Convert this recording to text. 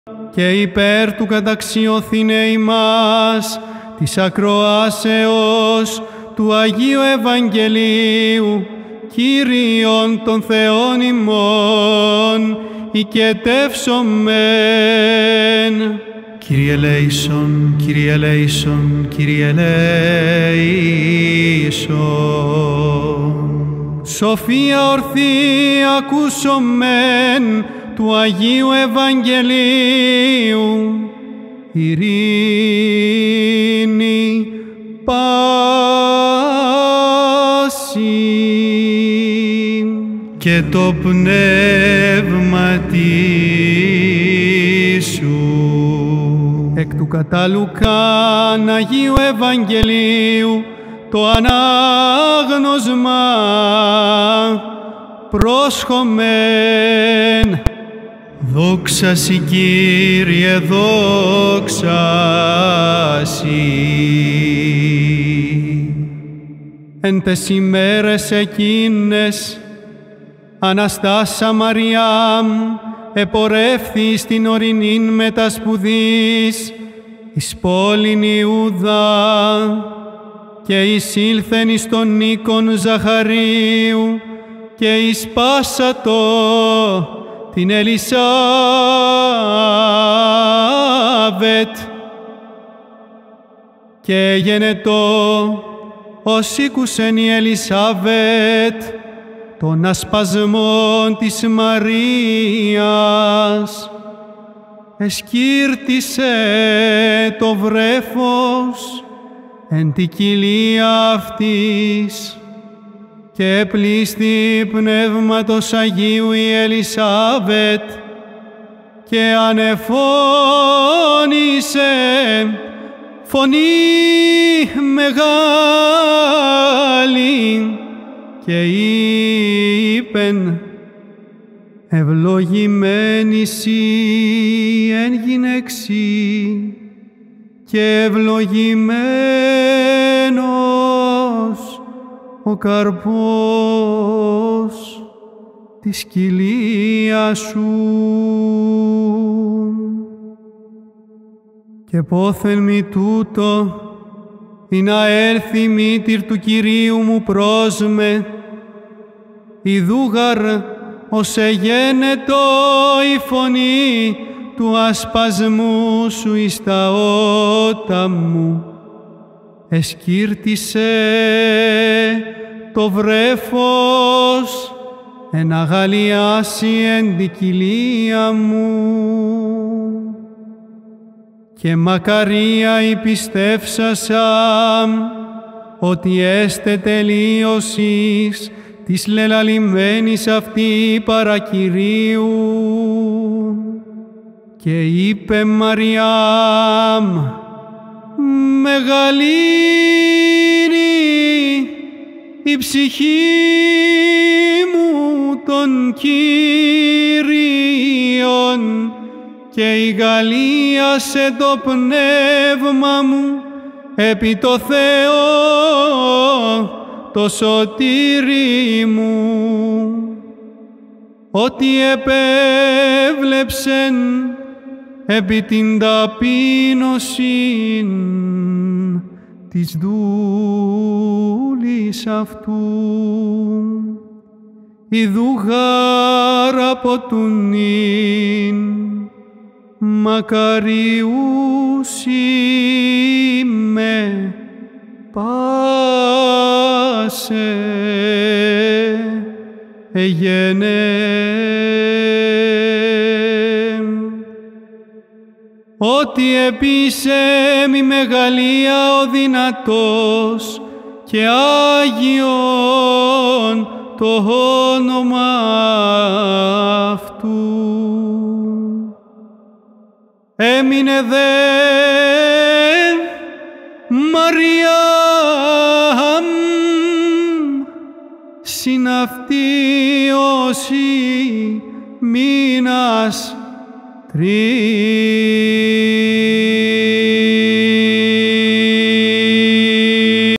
και υπέρ του καταξιωθήνε ημάς της ακροάσεως του Αγίου Ευαγγελίου, Κύριον των Θεών ημών, οικετεύσομεν. Κύριε ελέησον, Κύριε ελέησον, Κύριε ελέησον. Σοφία ορθή ακούσομεν του Αγίου Ευαγγελίου, ειρήνη πάση και το πνεύμα σου. Εκ του κατά Λουκάν Αγίου Ευαγγελίου το ανάγνωσμα πρόσχομεν. Δόξα Συ, Κύριε, δόξα Συ. Εν τες ημέρες εκείνες Αναστάσα Μαριάμ επορεύθη στην ορεινήν μετασπουδής εις πόλην Ιούδα και εισήλθεν εις τον οίκον Ζαχαρίου και εις πάσατο την Ελισάβετ. Και γενετό ως ήκουσεν η Ελισάβετ των ασπασμών της Μαρίας, εσκύρτησε το βρέφος εν τη κοιλία αυτής και πλήστη πνεύματος Αγίου η Ελισάβετ και ανεφώνησε φωνή μεγάλη και είπεν ευλογημένη Συ εν γυναίξει και ευλογημένος ο καρπός της κοιλίας σου. Και πόθεν μη τούτο ή να έλθει η μήτηρ του Κυρίου μου προς με, ιδούγαρ ως εγένετο η φωνή του ασπασμού σου εις τα ότα μου, εσκύρτησε το βρέφος εν αγαλιάσει εν τη κοιλία μου. Και μακαρία η πιστεύσασα ότι έστε τελείωσης της λελαλημένης αυτή παρακυρίου. Και είπε Μαριάμ, μεγαλύνει η ψυχή μου των Κύριων και ηγαλίασε το πνεύμα μου επί το Θεό το σωτήρι μου, ότι επέβλεψεν επί την ταπείνωσιν της δούλης αυτού. Ιδούγαρ από του νυν μακαριούς είμαι πάσε εγένε. Ότι επίσεμ η μεγαλεία ο δυνατός και Άγιον το όνομα αυτού. Έμεινε δε Μαριάμ συναυτίωση μήνας 3.